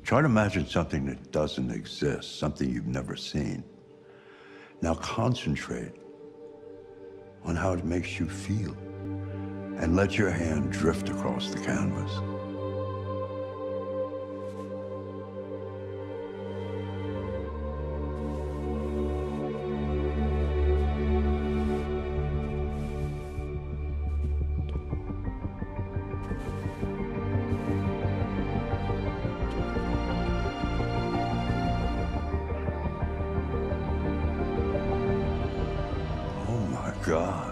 Try to imagine something that doesn't exist, something you've never seen. Now concentrate on how it makes you feel, and let your hand drift across the canvas. Oh my God.